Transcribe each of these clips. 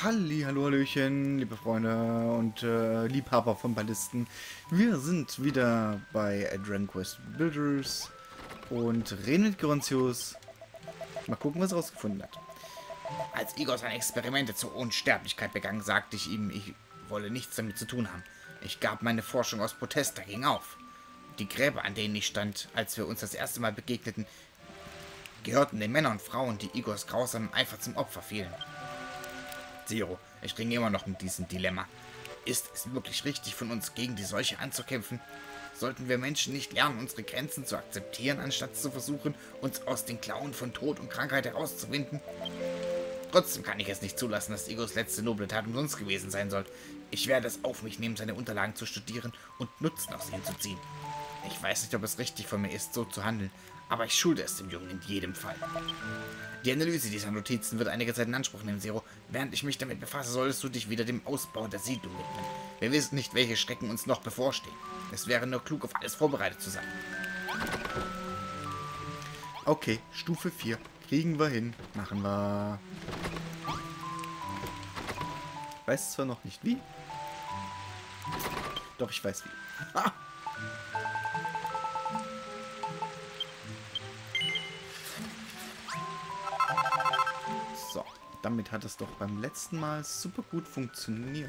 Hallo, Hallöchen, liebe Freunde und Liebhaber von Ballisten. Wir sind wieder bei Dragon Quest Builders und reden mit Gerontius. Mal gucken, was er rausgefunden hat. Als Igor seine Experimente zur Unsterblichkeit begann, sagte ich ihm, ich wolle nichts damit zu tun haben. Ich gab meine Forschung aus Protest dagegen auf. Die Gräber, an denen ich stand, als wir uns das erste Mal begegneten, gehörten den Männern und Frauen, die Igors grausamen Eifer zum Opfer fielen. Zero, ich ringe immer noch mit diesem Dilemma. Ist es wirklich richtig, von uns gegen die Seuche anzukämpfen? Sollten wir Menschen nicht lernen, unsere Grenzen zu akzeptieren, anstatt zu versuchen, uns aus den Klauen von Tod und Krankheit herauszuwinden? Trotzdem kann ich es nicht zulassen, dass Igors letzte noble Tat umsonst gewesen sein soll. Ich werde es auf mich nehmen, seine Unterlagen zu studieren und Nutzen aus ihnen zu ziehen. Ich weiß nicht, ob es richtig von mir ist, so zu handeln, aber ich schulde es dem Jungen in jedem Fall. Die Analyse dieser Notizen wird einige Zeit in Anspruch nehmen, Zero. Während ich mich damit befasse, solltest du dich wieder dem Ausbau der Siedlung widmen. Wir wissen nicht, welche Schrecken uns noch bevorstehen. Es wäre nur klug, auf alles vorbereitet zu sein. Okay, Stufe 4. Kriegen wir hin. Machen wir. Weiß zwar noch nicht wie. Doch, ich weiß wie. Ha! So, damit hat es doch beim letzten Mal super gut funktioniert.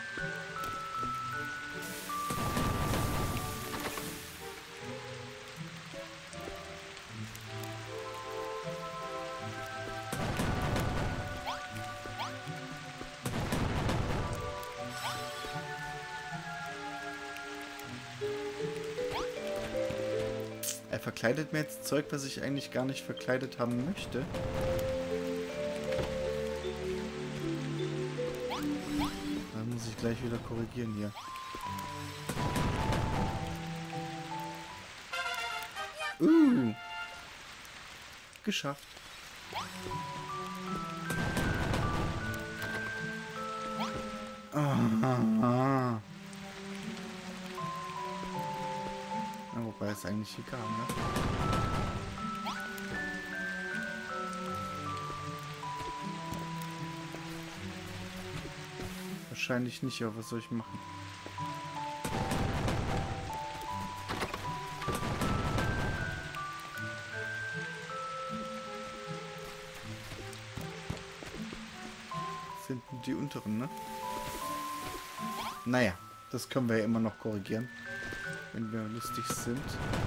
Er verkleidet mir jetzt Zeug, was ich eigentlich gar nicht verkleidet haben möchte. Da muss ich gleich wieder korrigieren hier. Geschafft. Ah. Ja, wobei ist eigentlich egal, ne? Wahrscheinlich nicht, aber was soll ich machen? Das sind die unteren, ne? Naja, das können wir ja immer noch korrigieren, wenn wir lustig sind.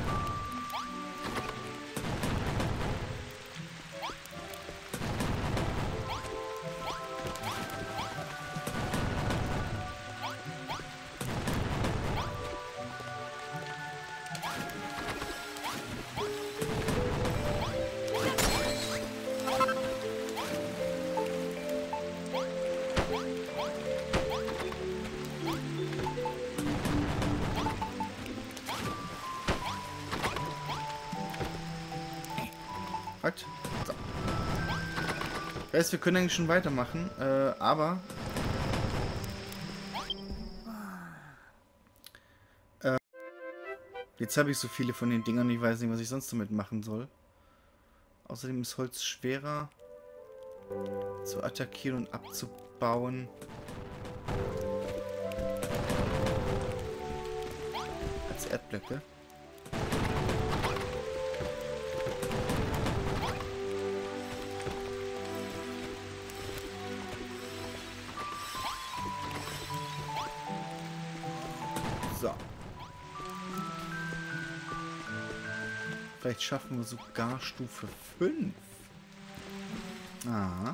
Halt. So. Ich weiß, wir können eigentlich schon weitermachen, aber jetzt habe ich so viele von den Dingern, ich weiß nicht, was ich sonst damit machen soll. Außerdem ist Holz schwerer zu attackieren und abzubauen. Als Erdblöcke. So. Vielleicht schaffen wir sogar Stufe 5. Ah.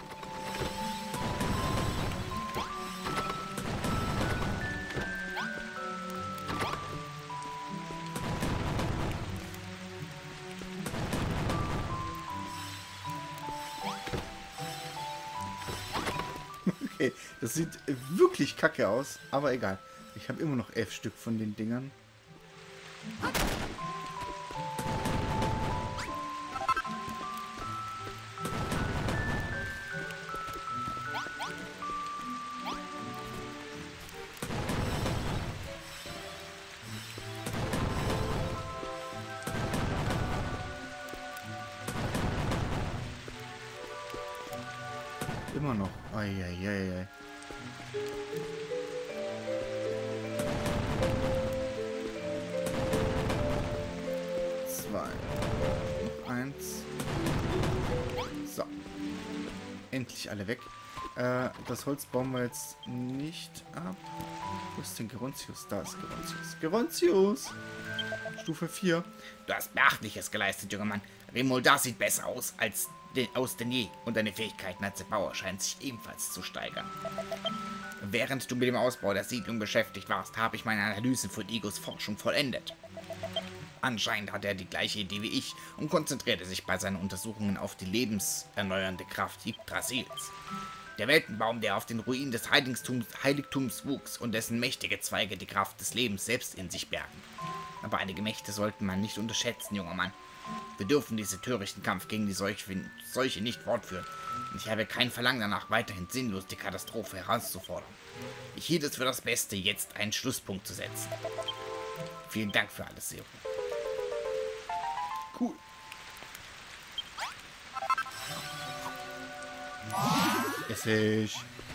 Okay, das sieht wirklich kacke aus, aber egal. Ich habe immer noch 11 Stück von den Dingern. Immer noch. Eieiei. Zwei. Noch eins. So. Endlich alle weg. Das Holz bauen wir jetzt nicht ab. Wo ist denn Gerontius? Da ist Gerontius. Gerontius! Stufe 4. Du hast Beachtliches geleistet, junger Mann. Remoldar sieht besser aus denn je. Und deine Fähigkeiten als Bauer scheinen sich ebenfalls zu steigern. Während du mit dem Ausbau der Siedlung beschäftigt warst, habe ich meine Analysen von Igos Forschung vollendet. Anscheinend hat er die gleiche Idee wie ich und konzentrierte sich bei seinen Untersuchungen auf die lebenserneuernde Kraft Yggdrasils. Der Weltenbaum, der auf den Ruinen des Heiligtums wuchs und dessen mächtige Zweige die Kraft des Lebens selbst in sich bergen. Aber einige Mächte sollten man nicht unterschätzen, junger Mann. Wir dürfen diesen törichten Kampf gegen die Seuche nicht fortführen. Und ich habe kein Verlangen danach, weiterhin sinnlos die Katastrophe herauszufordern. Ich hielt es für das Beste, jetzt einen Schlusspunkt zu setzen. Vielen Dank für alles, Zero. Cool. Essig.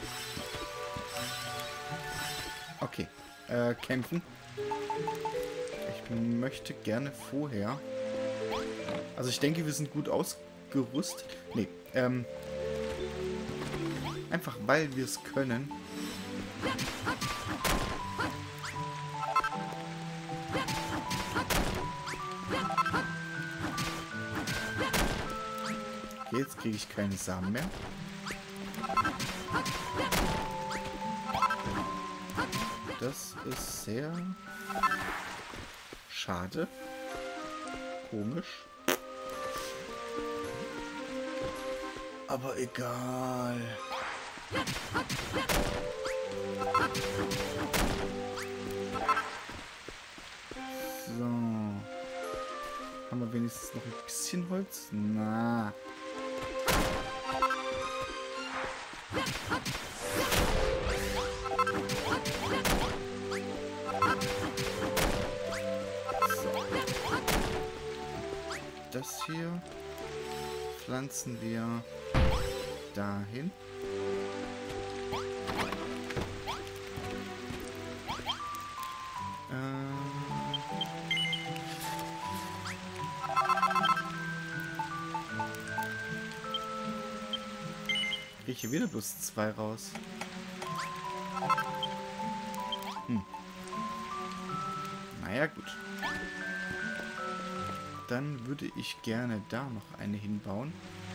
Okay. Kämpfen. Ich möchte gerne vorher... Also ich denke, wir sind gut ausgerüstet. Nee, einfach weil wir es können. Okay, jetzt kriege ich keine Samen mehr. Das ist sehr schade. Komisch. Aber egal. So. Haben wir wenigstens noch ein bisschen Holz? Na. Das hier pflanzen wir dahin. Kriege ich hier wieder bloß 2 raus. Naja, gut. Dann würde ich gerne da noch eine hinbauen.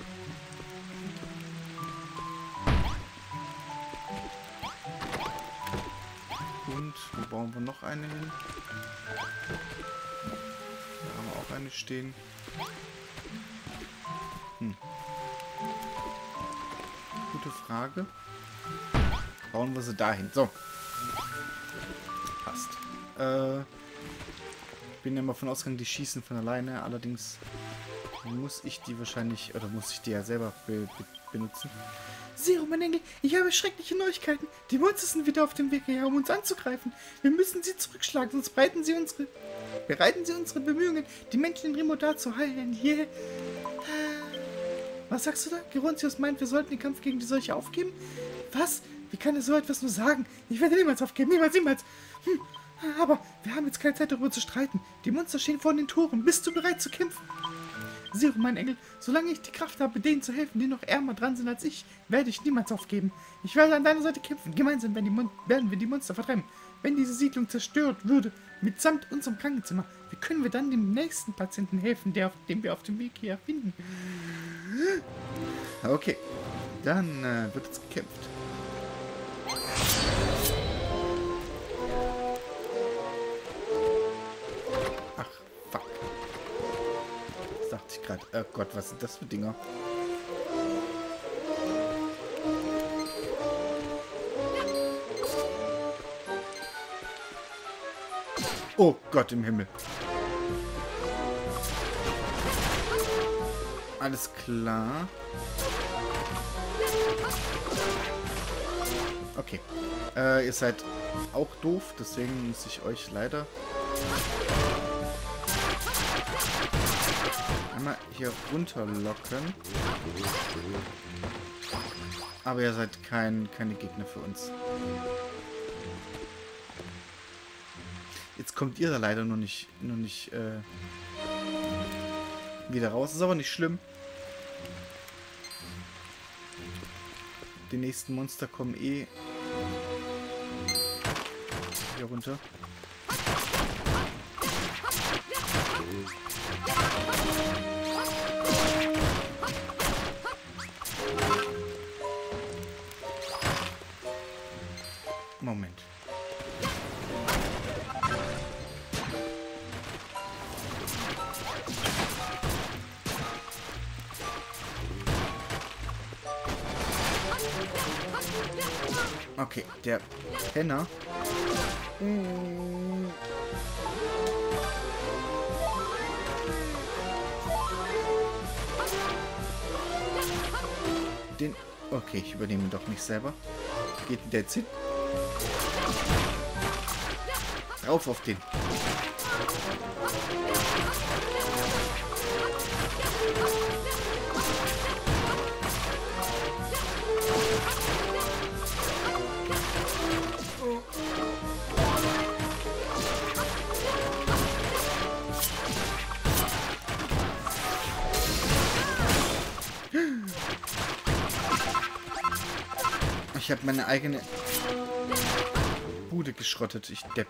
Und wo bauen wir noch eine hin? Da haben wir auch eine stehen. Gute Frage. Bauen wir sie dahin. So. Passt. Ich bin ja mal von ausgegangen, die schießen von alleine. Allerdings muss ich die wahrscheinlich, oder muss ich die ja selber benutzen. Zero, mein Engel, ich habe schreckliche Neuigkeiten. Die Monster sind wieder auf dem Weg her, um uns anzugreifen. Wir müssen sie zurückschlagen, sonst bereiten sie unsere Bemühungen, die Menschen in Remoldar zu heilen. Yeah. Was sagst du da? Gerontius meint, wir sollten den Kampf gegen die Seuche aufgeben? Was? Wie kann er so etwas nur sagen? Ich werde niemals aufgeben, niemals, niemals. Aber wir haben jetzt keine Zeit, darüber zu streiten. Die Monster stehen vor den Toren. Bist du bereit zu kämpfen? Zero, mein Engel, solange ich die Kraft habe, denen zu helfen, die noch ärmer dran sind als ich, werde ich niemals aufgeben. Ich werde an deiner Seite kämpfen. Gemeinsam werden wir die Monster vertreiben. Wenn diese Siedlung zerstört würde, mitsamt unserem Krankenzimmer, wie können wir dann dem nächsten Patienten helfen, den wir auf dem Weg hier finden? Okay, dann wird jetzt gekämpft. Dachte ich gerade. Oh Gott, was sind das für Dinger? Oh Gott im Himmel. Alles klar. Okay. Ihr seid auch doof, deswegen muss ich euch leider einmal hier runterlocken. Aber ihr seid keine Gegner für uns. Jetzt kommt ihr da leider noch nicht wieder raus. Ist aber nicht schlimm. Die nächsten Monster kommen eh hier runter. Moment. Okay, der Penner. Den. Okay, ich übernehme ihn doch nicht selber. Geht der jetzt hin? Drauf auf den. Ich habe meine eigene Bude geschrottet, ich Depp.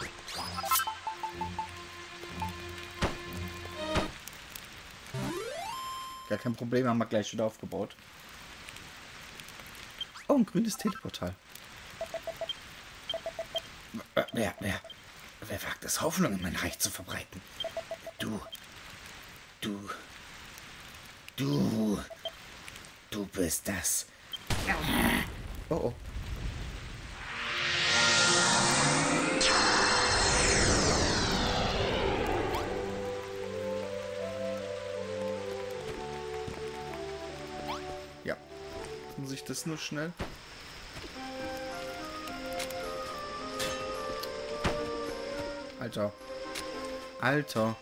Gar kein Problem, haben wir gleich wieder aufgebaut. Oh, ein grünes Teleportal. Wer wagt es, Hoffnung in mein Reich zu verbreiten? Du bist das. Oh oh. Ja. Muss ich das nur schnell? Alter. Alter.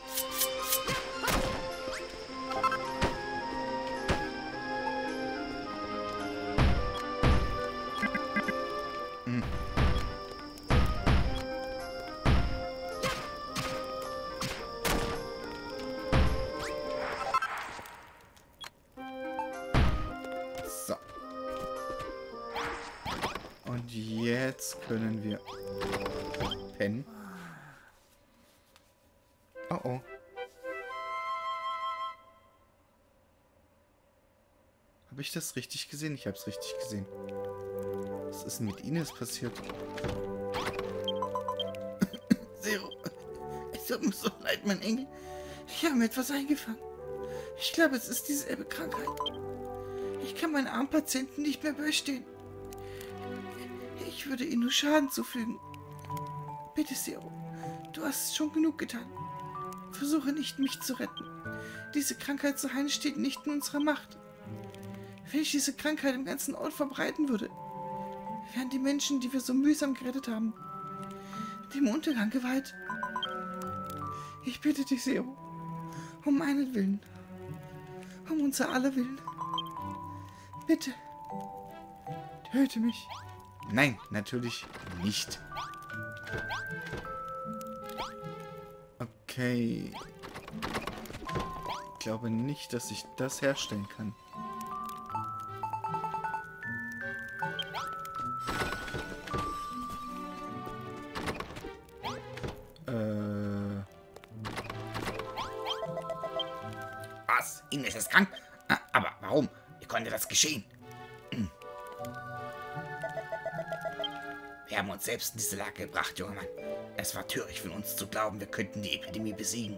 So. Und jetzt können wir pennen. Oh oh. Habe ich das richtig gesehen? Ich habe es richtig gesehen. Was ist denn mit Ines passiert? Zero. Es tut mir so leid, mein Engel. Ich habe mir etwas eingefangen. Ich glaube, es ist dieselbe Krankheit. Ich kann meinen armen Patienten nicht mehr beistehen. Ich würde ihnen nur Schaden zufügen. Bitte, Zero. Du hast schon genug getan. Versuche nicht, mich zu retten. Diese Krankheit zu heilen steht nicht in unserer Macht. Wenn ich diese Krankheit im ganzen Ort verbreiten würde, wären die Menschen, die wir so mühsam gerettet haben, dem Untergang geweiht. Ich bitte dich, Zero, um meinen Willen, um unser aller Willen. Bitte, töte mich. Nein, natürlich nicht. Okay. Ich glaube nicht, dass ich das herstellen kann. Was? Ines ist krank? Aber warum? Wie konnte das geschehen? Wir haben uns selbst in diese Lage gebracht, junger Mann. Es war töricht von uns zu glauben, wir könnten die Epidemie besiegen.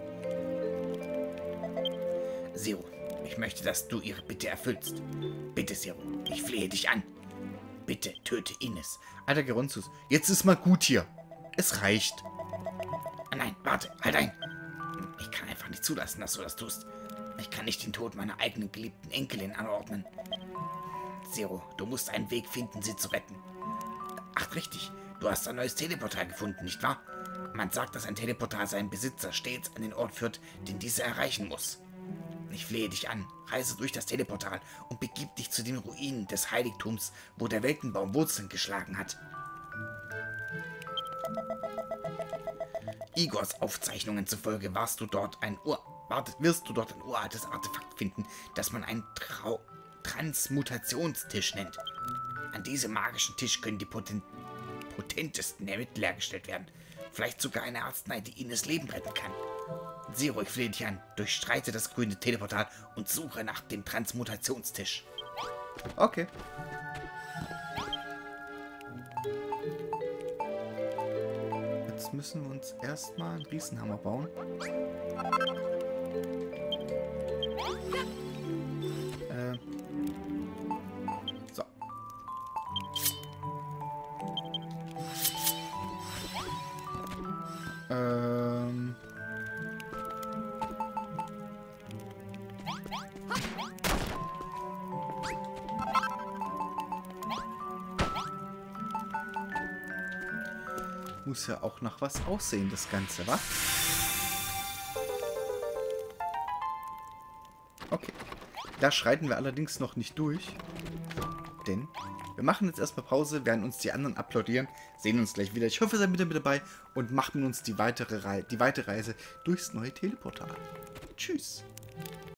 Zero, ich möchte, dass du ihre Bitte erfüllst. Bitte, Zero, ich flehe dich an. Bitte, töte Ines. Alter Geronzus, jetzt ist mal gut hier. Es reicht. Nein, warte, halt ein. Ich kann einfach nicht zulassen, dass du das tust. Ich kann nicht den Tod meiner eigenen geliebten Enkelin anordnen. Zero, du musst einen Weg finden, sie zu retten. Ach, richtig. Du hast ein neues Teleportal gefunden, nicht wahr? Man sagt, dass ein Teleportal seinen Besitzer stets an den Ort führt, den dieser erreichen muss. Ich flehe dich an, reise durch das Teleportal und begib dich zu den Ruinen des Heiligtums, wo der Weltenbaum Wurzeln geschlagen hat. Igors Aufzeichnungen zufolge wirst du dort ein uraltes Artefakt finden, das man einen Transmutationstisch nennt. An diesem magischen Tisch können die potentesten der Mittel hergestellt werden. Vielleicht sogar eine Arznei, die ihnen das Leben retten kann. Zero, ich flehe dich an, durchstreite das grüne Teleportal und suche nach dem Transmutationstisch. Okay. Jetzt müssen wir uns erstmal einen Riesenhammer bauen. So. Muss ja auch nach was aussehen, das Ganze, wa? Okay. Da schreiten wir allerdings noch nicht durch. Denn wir machen jetzt erstmal Pause, werden uns die anderen applaudieren, sehen uns gleich wieder. Ich hoffe, ihr seid wieder mit dabei und machen uns die weitere Reise durchs neue Teleportal. Tschüss.